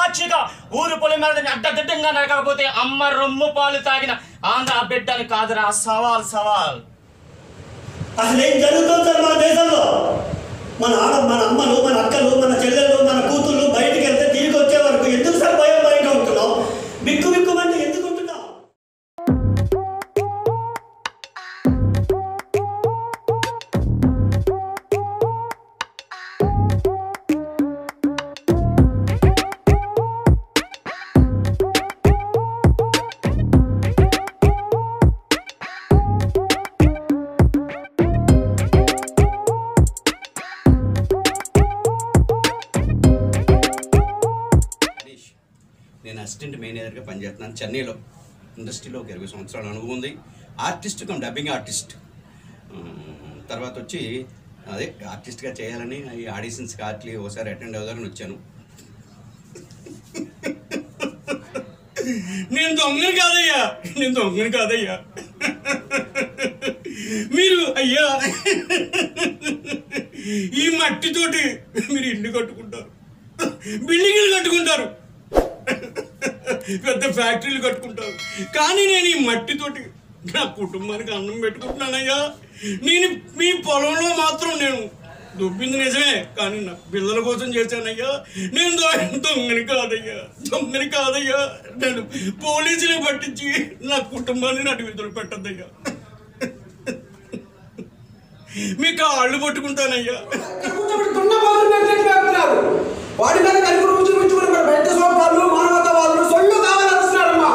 సాక్షిగా ఊరు పొలి మీద అడ్డదిడ్డంగా నడకపోతే అమ్మ రొమ్ము పాలు తాగిన ఆంధ్ర బిడ్డని కాదురా. సవాల్ సవాల్. అసలు ఏం జరుగుతుంది సార్ మన దేశంలో? మన అమ్మలు, మన అక్కలు, మన చెల్లెళ్ళు, మన కూతుళ్ళు బయటికి వెళ్తే తిరిగి వచ్చే వరకు ఎందుకు సార్ భయంగా ఉంటున్నాం? బిక్కుమంటే ఎందుకు ఉంటున్నాం? నేను అసిస్టెంట్ మేనేజర్గా పనిచేస్తున్నాను చెన్నైలో. ఇండస్ట్రీలో ఒక 20 సంవత్సరాల అనుభవం ఉంది. Artist cum dubbing artist. తర్వాత వచ్చి అదే ఆర్టిస్ట్గా చేయాలని ఈ ఆడిషన్స్ కాట్లీ ఒకసారి అటెండ్ అవుదామని వచ్చాను. నేను దొంగని కాదయ్యా మీరు అయ్యా ఈ మట్టితోటి మీరు ఇల్లు కట్టుకుంటారు, బిల్డింగ్లు కట్టుకుంటారు, పెద్ద ఫ్యాక్టరీలు కట్టుకుంటారు. కానీ నేను ఈ మట్టితోటి నా కుటుంబానికి అన్నం పెట్టుకుంటున్నానయ్యా. నేను మీ పొలంలో మాత్రం నేను దొబ్బింది నిజమే, కానీ నా పిల్లల కోసం చేశానయ్యా. నేను దొంగని కాదయ్యా. నేను పోలీసుని పట్టించి నా కుటుంబాన్ని నడి విధులు పెట్టద్దయ్యా. మీ కాళ్ళు పట్టుకుంటానయ్యా. వాడి మీద కలిపి రుచి బయట సోపాలు మానవతావాదులు సొల్లు కావాలని వస్తున్నాడమ్మా.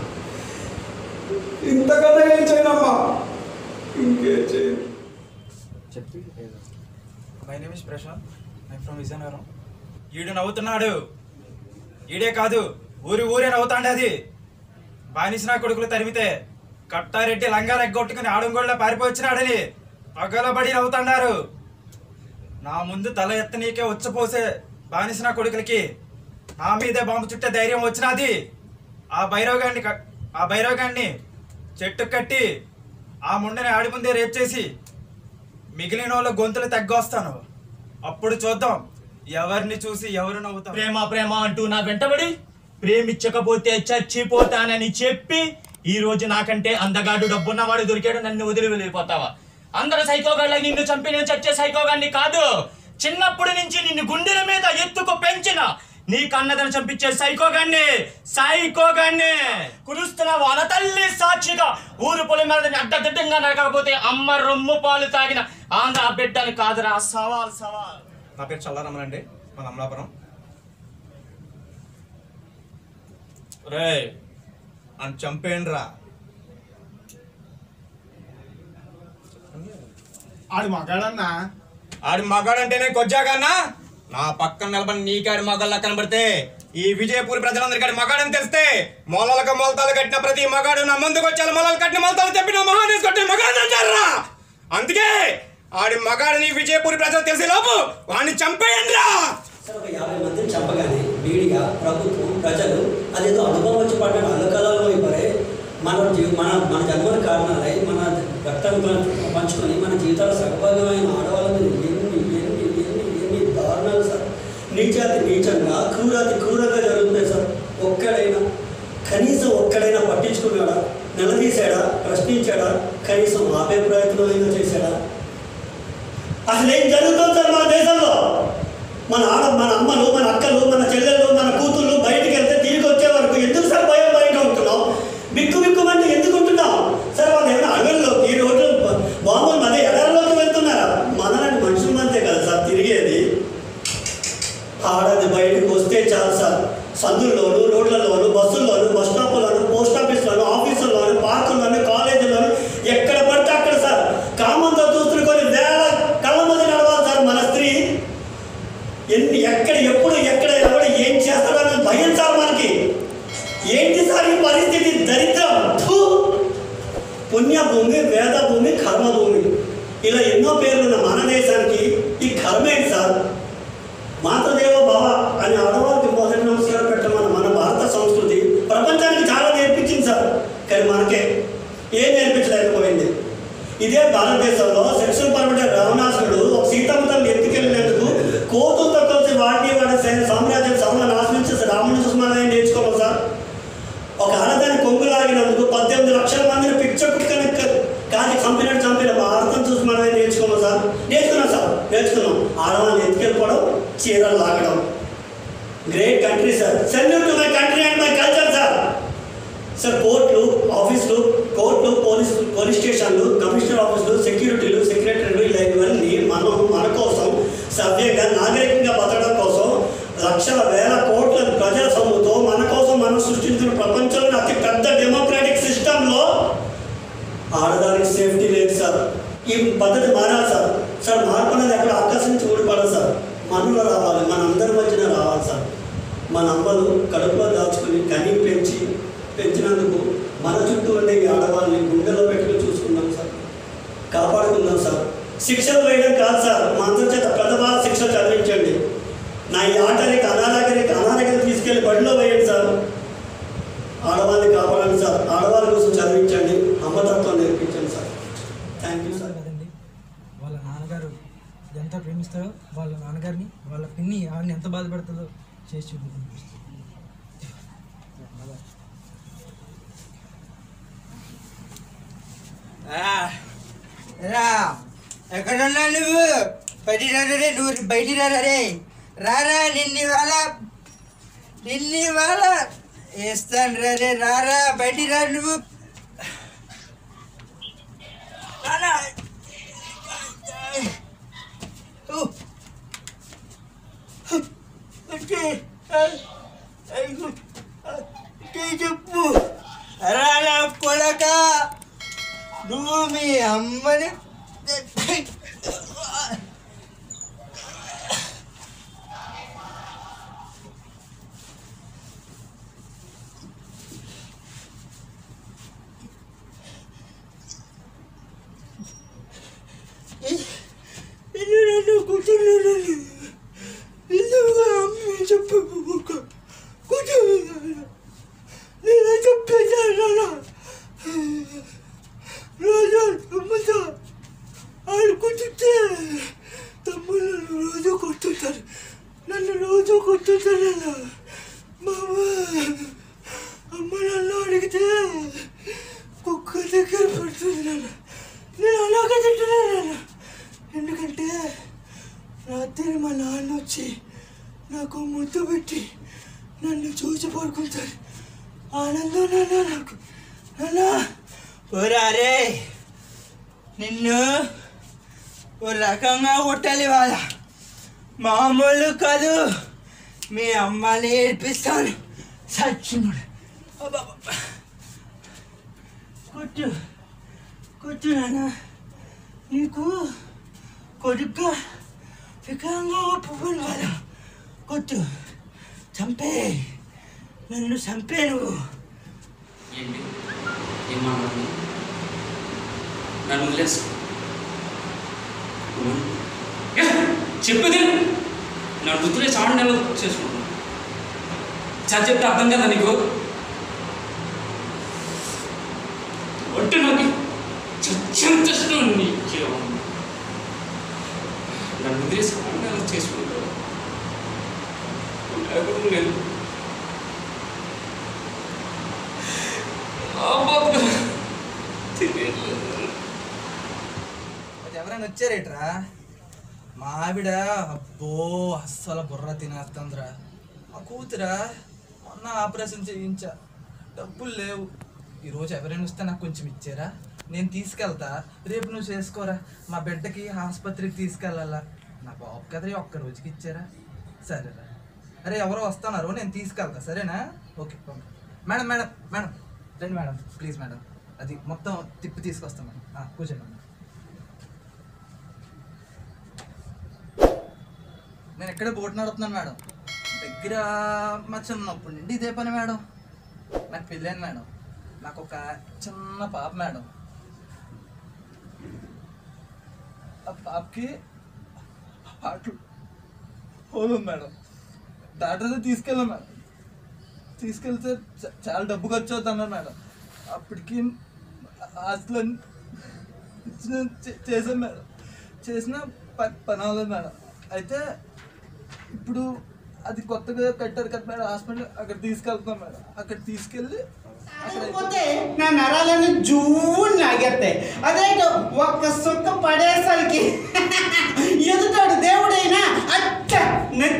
ఇంతకన్నా ఏం చేయనమ్మా, ఇంకేం చేయను. చెప్పి my name is Prashanth, I from Vizianagaram. ఈడు నవ్వుతున్నాడు, ఈడే కాదు ఊరే నవ్వుతాండి. అది బానిసిన కొడుకులు తరిమితే కట్టారెడ్డి లంగాలు ఎగ్గొట్టుకుని ఆడంగోళ్ళ పారిపోవచ్చినాడని పగలబడి నవ్వుతాండారు. నా ముందు తల ఎత్తనీకే ఉచ్చపోసే బానిసిన కొడుకులకి నా మీదే బాంబు చుట్టే ధైర్యం వచ్చినది. ఆ భైరవగాన్ని చెట్టు కట్టి ఆ ముండని ఆడి ముందే రేప్ చేసి మిగిలిన వాళ్ళ గొంతులు తగ్గొస్తాను. అప్పుడు చూద్దాం ఎవరిని చూసి ఎవరు నవ్వుతాం. ప్రేమ అంటూ నా వెంటబడి ప్రేమించకపోతే చచ్చిపోతానని చెప్పి ఈ రోజు నాకంటే అందగాడు డబ్బున్నవాడు దొరికాడు, నన్ను వదిలి వెళ్ళిపోతావా? అందరు సైకోగాళ్ళకి నిన్ను చంపి నేను చచ్చే సైకోగాన్ని కాదు. చిన్నప్పటి నుంచి నిన్ను గుండెల మీద ఎత్తుకు పెంచిన నీ కన్నదని చంపించే సైకోగాన్ని కురుస్తున్న వాన తల్లి సాక్షిగా ఊరు పొలి మీద అడ్డదిడ్డంగా నడకపోతే అమ్మ రొమ్ము పాలు తాగిన ఆంధ్ర బిడ్డని కాదురా. సవాల్. నా పేరు చల్లారమ్మన్ అండి, మన అమలాపురం. రే అని చంపేయండిరా. ఆడి మగాడంటేనే కొజ్జాగన్నా. నా పక్కన నిలబడి నీకాడి మగాళ్ళ కనబడితే ఈ విజయపూర్ ప్రజలందరికీ మగాడని తెలిస్తే మొలలకు మొలతాలు కట్టిన ప్రతి మగాడు నా ముందుకు వచ్చాను. మొలలు కట్టిన మొలతాలు చెప్పిన మహాదేశ్ కొట్టిన మగాడు అంటారా. అందుకే ఆడి మగాడిని విజయపూర్ ప్రజలు తెలిసే లోపు వాడిని చంపేయండిరా. సార్ ఒక 50 మందిని చంపగానే మీడియా, ప్రభుత్వం, ప్రజలు అదేదో అనుభవం వచ్చి పడ్డ అల్లకలలో అయిపోయి మన జన్మల కారణాలై మన రక్తాలను పంచుకొని మన జీవితాలు సగభాగమైన ఆడవాళ్ళ మీద ఎన్ని దారుణాలు సార్. నీచంగా క్రూరంగా జరుగుతున్నాయి సార్. కనీసం ఒక్కడైనా పట్టించుకున్నాడా, నిలదీశాడా, ప్రశ్నించాడా, కనీసం ఆపే ప్రయత్నం అయినా చేశాడా? అసలు ఏం జరుగుతుంది సార్ మన దేశంలో? మన అమ్మలు, మన అక్కలు, మన చెల్లెళ్ళు, మన కూతుళ్ళు బయటికి వెళ్తే తిరిగి వచ్చే వరకు ఎందుకు సార్ భయంగా ఉంటున్నాం? బిక్కుమంటే ఎందుకు ఉంటున్నాం సార్? వాళ్ళు ఏమైనా అడవుల్లోకి, రోడ్లు బాంబులు మన ఎడారిలోకి వెళ్తున్నారా? మనలాంటి మనుషుల మధ్య కదా సార్ తిరిగేది. ఆడది బయటకు వస్తే చాలు సార్, సందుల్లోను, రోడ్లలోను, బస్సుల్లోను, బస్ స్టాపుల్లోను, పోస్ట్ ఆఫీసులోను, ఆఫీసుల్లోను, పార్కుల్లోను, కాలేజీల్లోను, ఎక్కడ పడితే అక్కడ సార్ కామంతో చూస్తుకొని వేల కళ్ళ మంది నడవాలి సార్. మన స్త్రీ ఎప్పుడు ఎవడు ఏం చేస్తాడని భయం సార్ మనకి. ఏంటి సార్ ఈ పరిస్థితి? దరిద్రం. పుణ్యభూమి, వేదభూమి, కర్మభూమి, ఇలా ఎన్నో పేర్లున్న మన దేశానికి ఈ కర్మ ఏంటి సార్? మాతృదేవ భవ అని ఆడవాళ్ళకి మొదటి నమస్కారం పెట్టమని మన భారత సంస్కృతి ప్రపంచానికి చాలా నేర్పించింది సార్. కానీ మనకే ఏం నేర్పించలేకపోయింది. ఇదే భారతదేశంలో సెక్షన్ పరమైన రావణాసురుడు ఒక సీతమ్మ తల్లి ఎత్తుకెళ్ళినందుకు కోతులతో కలిసి వాడి సామ్రాజ్యం సభలో నాశనం చేసి రాముని చీరలు లాగడం. Great country sir. Salute to my country and my culture sir. Sir కోర్టులు, ఆఫీసులు, కోర్టులు, పోలీస్ స్టేషన్లు, కమిషనర్ ఆఫీసులు, సెక్యూరిటీలు, సెక్రటరీలు ఇవన్నీ మన కోసం సభ్యంగా నాగరికంగా బతకడం కోసం లక్షల వేల కోట్ల ప్రజల సొమ్ముతో మన కోసం మనం సృష్టించిన ప్రపంచంలో అతి పెద్ద డెమోక్రాటిక్ సిస్టంలో ఆడదానికి సేఫ్టీ లేదు సార్. ఈ పద్ధతి మారాలి సార్. సార్ మార్పు అనేది ఎక్కడ ఆకర్షించి ఊడిపడదు సార్. మనలో రావాలి, మన అందరి మధ్యన రావాలి సార్. మన అమ్మలు కడుపులో దాచుకుని కనీ పెంచినందుకు మన చుట్టూ ఉండే ఈ ఆడవాళ్ళని గుండెలో పెట్టుకుని చూసుకుందాం సార్, కాపాడుకుందాం సార్. శిక్షలు వేయడం కాదు సార్, మా అందరి చేత పెద్దవాళ్ళ శిక్ష చదివించండి. నా ఈ ఆటనికి అనాథకి తీసుకెళ్ళి బడిలో వేయండి సార్. ఆడవాళ్ళని కాపాడండి సార్. ఆడవాళ్ళ కోసం చదివించండి, అమ్మతత్వం నేర్పించండి సార్. Thank you sir. కదండి, వాళ్ళ నాన్నగారు ఎంత ప్రేమిస్తారో వాళ్ళ నాన్నగారిని, వాళ్ళ పిన్ని ఆవిడని ఎంత బాధపడుతుందో చేసి చూపించింది. ఎక్కడున్నా నువ్వు? బయటికి రారే, నువ్వు బయటికి రారే. రారా, నిన్ని వాళ్ళ వేస్తాను రే. రారా, బయటికి రా నువ్వు. రారా చెప్పు. రారా కొడక, నువ్వు మీ అమ్మని చెప్పు. నేను చెప్పేసాను రోజు అమ్మతో ఆడుకుంటుంటే తమ్ముళ్ళు రోజు కొట్టుతారు, నన్ను రోజు కొట్టుతారు. మామ అమ్మ నన్ను అడిగితే కుక్క దగ్గర పడుతుంది. నేను అలాగే తింటున్నాను. ఎందుకంటే రాత్రి మా నాన్న వచ్చి నాకు ముద్దు పెట్టి నన్ను చూసి పడుకుంటారు. ఆనందం నాన్న నాకు. నాన్న ఓరారే, నిన్ను ఓ రకంగా కొట్టాలి వాళ్ళ, మామూలు కాదు. మీ అమ్మని ఏడ్పిస్తాను. సచ్చినోడు కొట్టు నాన్న. నీకు కొడుగ్గా వికరంగా పువ్వులు వాళ్ళ కొట్టు. చంపే, నన్ను చంపే నువ్వు. ఏంటి ఏమన్నా నన్ను వదిలేసు చెప్పేది నా వృత్తిలో చాలా నెలలు చేసుకుంటున్నాను. చదివి చెప్తే అర్థం కదా నీకు? ఒట్టి నాకు చచ్చంత ఇష్టం నీకు. నన్ను వదిలేసి చాలా నెలలు చేసుకుంటాను. నేను ఎవరైనా వచ్చారేట్రా? మా ఆవిడ అబ్బో అస్సలు బుర్ర తినేస్తుందిరా. ఆ కూతురా మొన్న ఆపరేషన్ చేయించా, డబ్బులు లేవు. ఈరోజు ఎవరైనా వస్తే నాకు కొంచెం ఇచ్చారా, నేను తీసుకెళ్తా. రేపు నువ్వు చేసుకోరా. మా బిడ్డకి ఆసుపత్రికి తీసుకెళ్ళాలా. నా బాబు కదరే, ఒక్క రోజుకి ఇచ్చారా? సరేరా. అరే ఎవరో వస్తున్నారు, నేను తీసుకెళ్తా. సరేనా? Okay okay. Madam madam madam రండి మేడం, ప్లీజ్ మేడం. అది మొత్తం తిప్పి తీసుకొస్తాం మేడం. కూర్చోండి మేడం. నేను ఎక్కడే బోట్ నడుపుతున్నాను మేడం. దగ్గర మా చిన్నప్పటి నుండి ఇదే పని మేడం. నాకు పెళ్ళాను మేడం. నాకు ఒక చిన్న పాప మేడం. ఆ పాపకి హార్ట్ హోల్ ఉంది మేడం. డాక్టర్ తీసుకెళ్ళాం మేడం. తీసుకెళ్తే చాలా డబ్బు ఖర్చు అవుతున్నారు మేడం. అప్పటికి ఆస్తులు చేసాం మేడం. చేసిన పని అవ్వలేదు మేడం. అయితే ఇప్పుడు అది కొత్తగా కట్టారు కదా మేడం హాస్పిటల్, అక్కడ తీసుకెళ్తున్నాం మేడం. అక్కడ తీసుకెళ్ళి పోతే నా నరాలను జూన్ లాగేస్తాయి. అదే ఒక్క సుక్క పడేసరికి ఎదుటాడు దేవుడైనా అచ్చ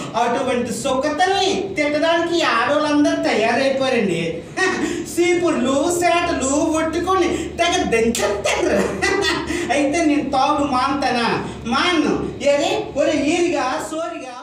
అటువంటి సుఖతల్ని తిట్టడానికి ఆడవాళ్ళందరూ తయారైపోయారండి. సీపుర్లు సేటలు ఒట్టుకొని తెగ దంచేస్తారు. అయితే నేను తాగుడు మాన్తానా? మాన్ను. ఏరే ఒరే ఈరిగా సోరిగా